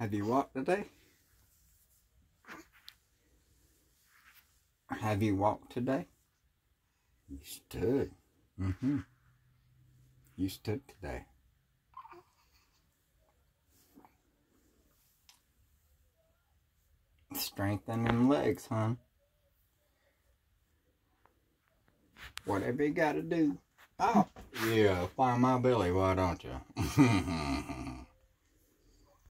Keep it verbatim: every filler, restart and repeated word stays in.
Have you walked today? Have you walked today? You stood. Mm-hmm. You stood today. Strengthen them legs, hon. Whatever you gotta do. Oh, yeah, find my belly, why don't you?